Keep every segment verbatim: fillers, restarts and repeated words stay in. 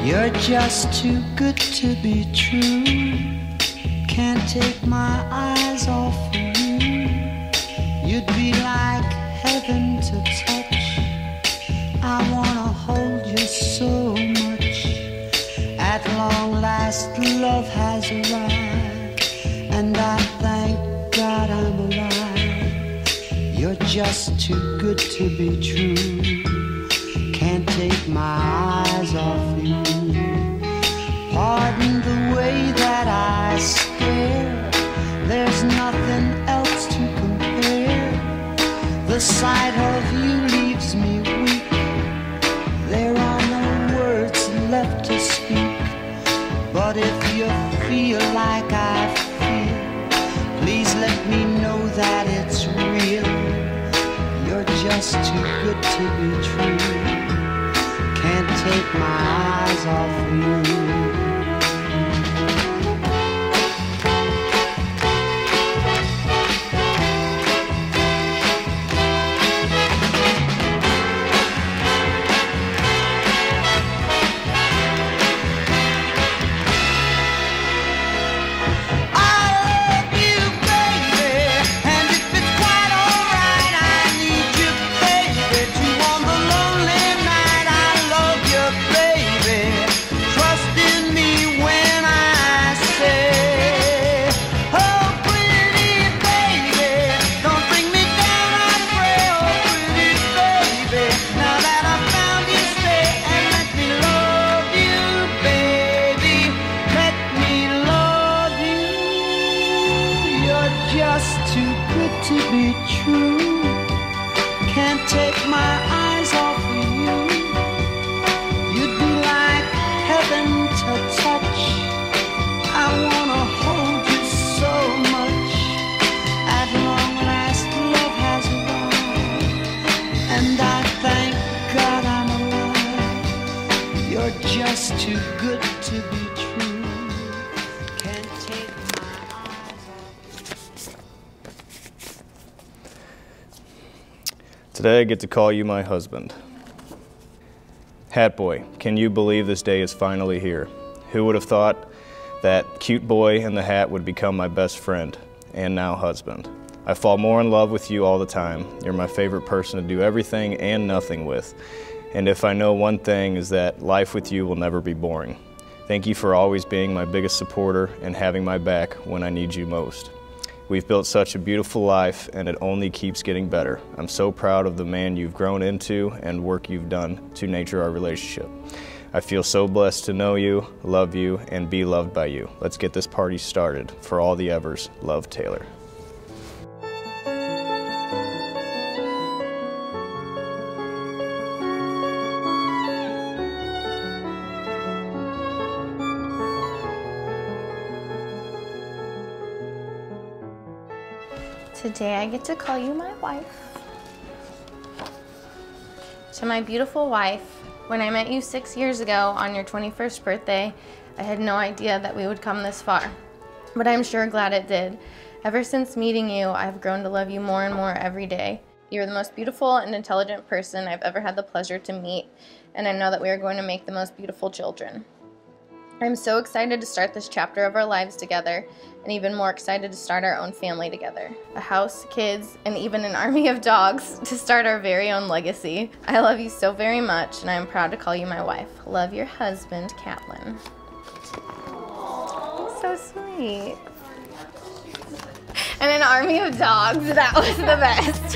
You're just too good to be true. Can't take my eyes off of you. You'd be like heaven to touch. I wanna hold you so much. At long last, love has arrived, and I thank God I'm alive. You're just too good to be true. Can't take my eyes off you. Pardon the way that I stare. There's nothing else to compare. The sight of you leaves me weak. There are no words left to speak. But if you feel like I feel, please let me know that it's real. You're just too good to be true. Can't take my eyes off you. Just too good to be true. Can't take my eyes off of you. You'd be like heaven to touch. I wanna hold you so much. At long last, love has arrived, and I thank God I'm alive. You're just too good to be true. Can't take my eyes off. Today I get to call you my husband. Hat boy, can you believe this day is finally here? Who would have thought that cute boy in the hat would become my best friend and now husband? I fall more in love with you all the time. You're my favorite person to do everything and nothing with. And if I know one thing is that life with you will never be boring. Thank you for always being my biggest supporter and having my back when I need you most. We've built such a beautiful life, and it only keeps getting better. I'm so proud of the man you've grown into and work you've done to nurture our relationship. I feel so blessed to know you, love you, and be loved by you. Let's get this party started. For all the evers, love, Taylor. Today I get to call you my wife. To my beautiful wife, when I met you six years ago on your twenty-first birthday, I had no idea that we would come this far, but I'm sure glad it did. Ever since meeting you, I've grown to love you more and more every day. You're the most beautiful and intelligent person I've ever had the pleasure to meet, and I know that we are going to make the most beautiful children. I'm so excited to start this chapter of our lives together, and even more excited to start our own family together. A house, kids, and even an army of dogs to start our very own legacy. I love you so very much, and I am proud to call you my wife. Love, your husband, Catlin. So sweet. And an army of dogs, that was the best.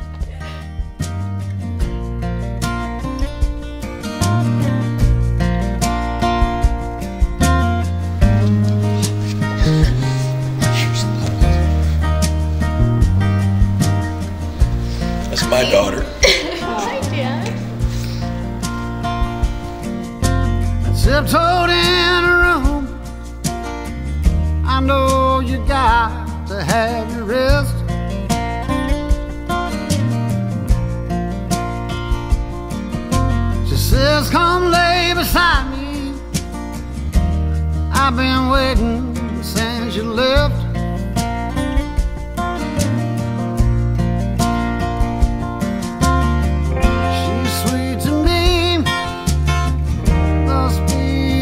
My daughter. Hi, Dad. Tiptoed in a room. I know you got to have your rest. She says, come lay beside me. I've been waiting since you left. She's sweet to me, must be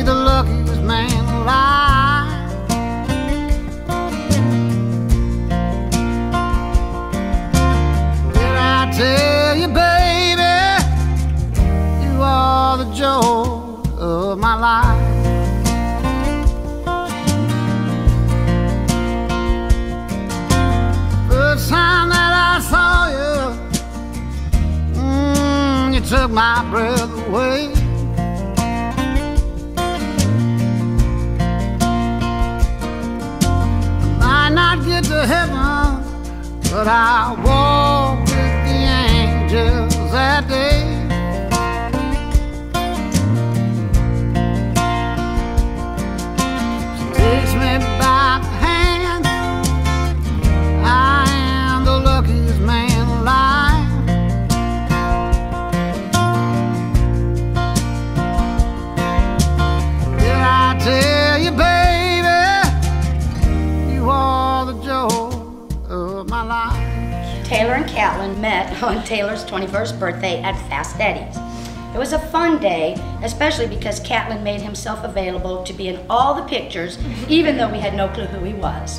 took my breath away. I might not get to heaven, but I walk with the angels that day. She takes me by the hand. I am the luckiest man alive. Did I tell you, baby, you are the joy of my life? Taylor and Catlin met on Taylor's twenty-first birthday at Fast Eddie's. It was a fun day, especially because Catlin made himself available to be in all the pictures, even though we had no clue who he was.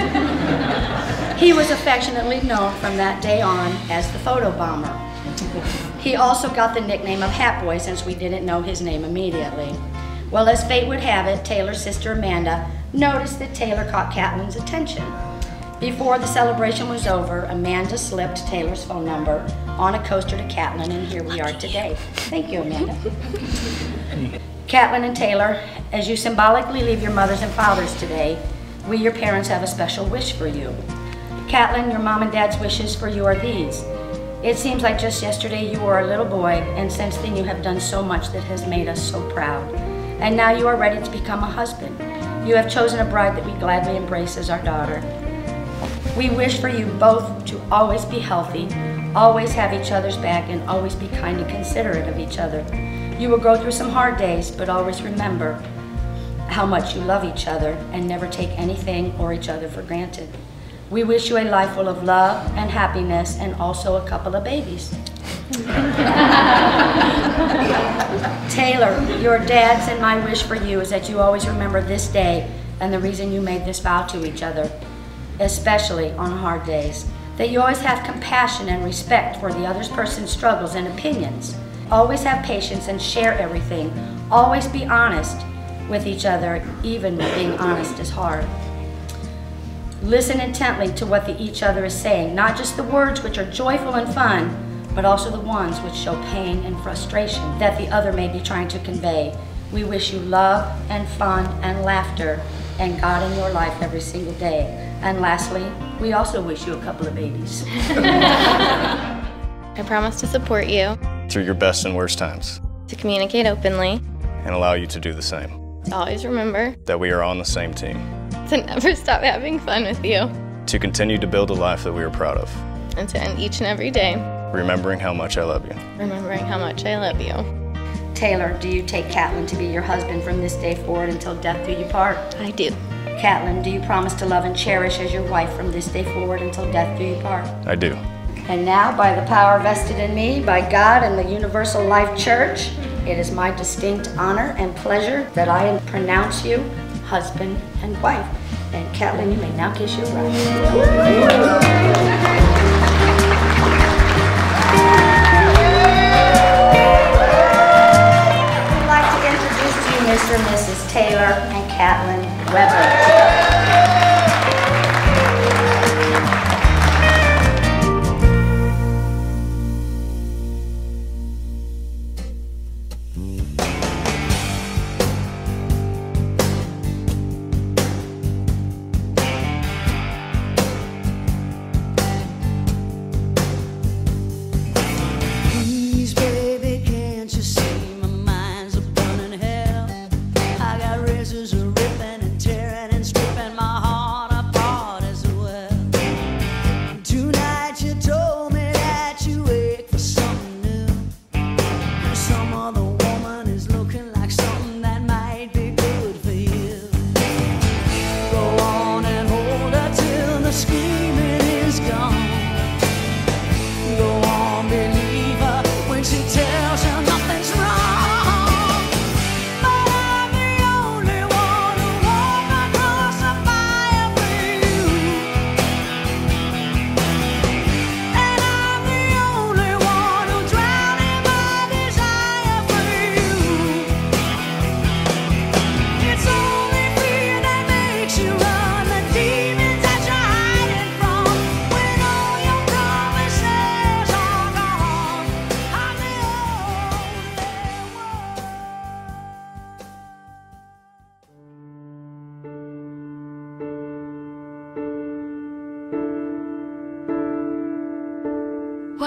He was affectionately known from that day on as the photo bomber. He also got the nickname of Hat Boy since we didn't know his name immediately. Well, as fate would have it, Taylor's sister Amanda noticed that Taylor caught Catlin's attention. Before the celebration was over, Amanda slipped Taylor's phone number on a coaster to Catlin, and here we are today. Thank you, Amanda. Catlin and Taylor, as you symbolically leave your mothers and fathers today, we, your parents, have a special wish for you. Catlin, your mom and dad's wishes for you are these. It seems like just yesterday you were a little boy, and since then you have done so much that has made us so proud. And now you are ready to become a husband. You have chosen a bride that we gladly embrace as our daughter. We wish for you both to always be healthy, always have each other's back, and always be kind and considerate of each other. You will go through some hard days, but always remember how much you love each other and never take anything or each other for granted. We wish you a life full of love and happiness, and also a couple of babies. Taylor, your dad's and my wish for you is that you always remember this day and the reason you made this vow to each other, especially on hard days. That you always have compassion and respect for the other person's struggles and opinions. Always have patience and share everything. Always be honest with each other, even when being honest is hard. Listen intently to what the each other is saying, not just the words which are joyful and fun, but also the ones which show pain and frustration that the other may be trying to convey. We wish you love and fun and laughter and God in your life every single day. And lastly, we also wish you a couple of babies. I promise to support you, Through your best and worst times, to communicate openly, and allow you to do the same. to always remember, That we are on the same team. to never stop having fun with you, To continue to build a life that we are proud of. and to end each and every day Remembering how much I love you. remembering how much I love you. Taylor, do you take Catlin to be your husband from this day forward until death do you part? I do. Catlin, do you promise to love and cherish as your wife from this day forward until death do you part? I do. And now, by the power vested in me by God and the Universal Life Church, it is my distinct honor and pleasure that I pronounce you husband and wife. And Catlin, you may now kiss your bride. Mister and Missus Taylor and Catlin Weber. Please, baby, can't you see my mind's a burning hell? I got razors ripping and tearing and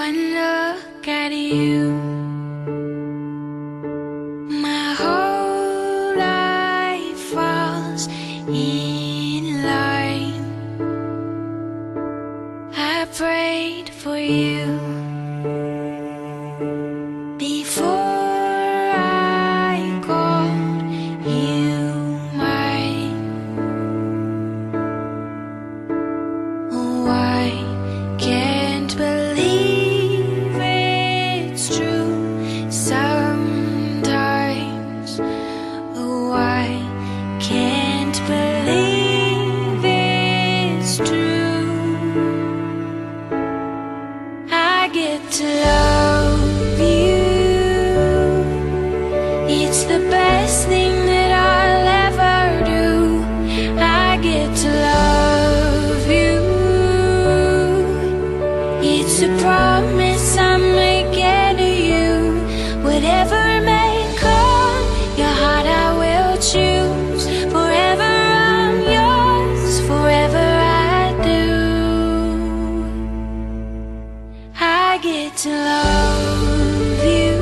one look at you, my whole life falls in line. I prayed for you before I called you mine. Oh, I can't believe it's true sometimes. Oh, I can't believe it's true. I get to love you. It's the best thing that I'll ever do. I get to love you. It's a promise I'm making to you. Whatever may come, your heart I will choose. Forever I'm yours, forever I do. I get to love you.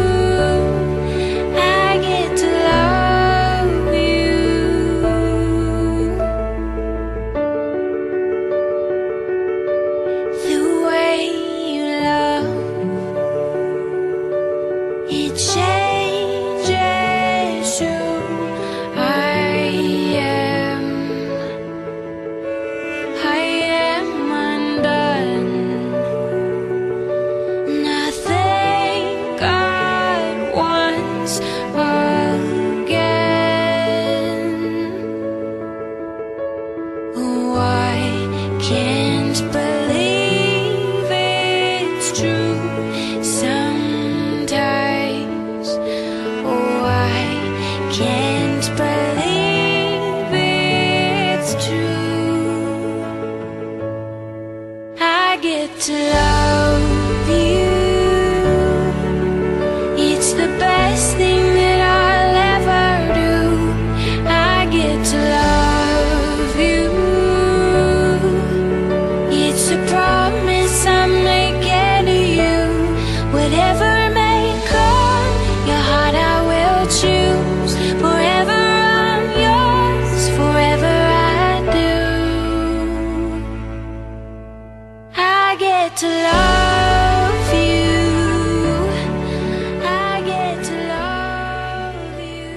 I get to love you. The way you love, it changes who I am. I am undone. Nothing God wants again. Oh, I can't believe it's true sometimes. Oh, I can't believe it's true. I get to love you. It's the best thing that I'll ever do. I get to love you. It's a promise I'm making to you. Whatever may come, your heart I will choose. Forever I'm yours, forever I do. I get to love you. I get to love you.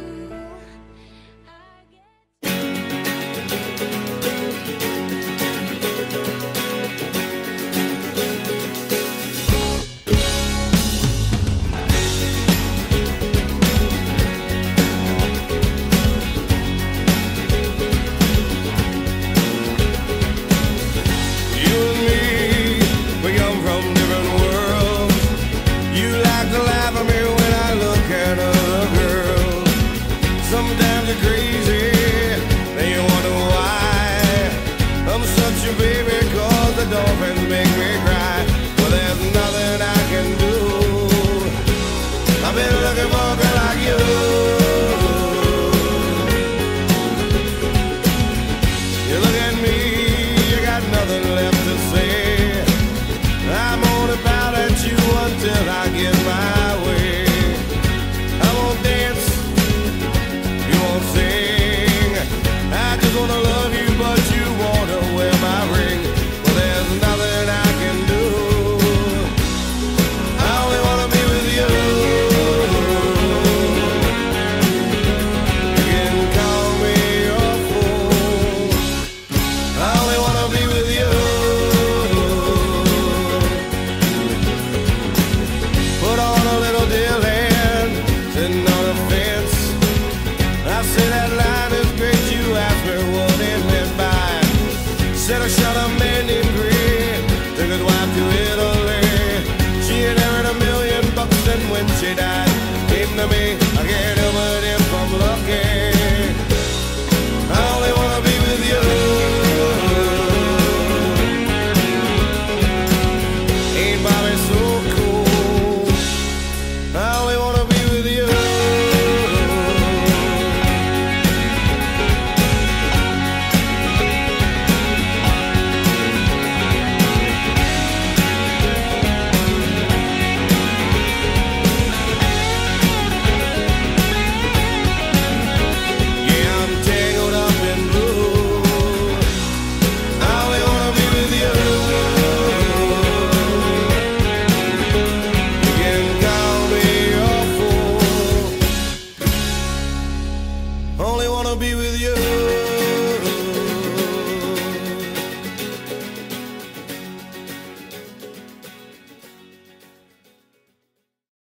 You and me, we come from different worlds. You like to laugh at me when I look at other girls. Sometimes you're crazy.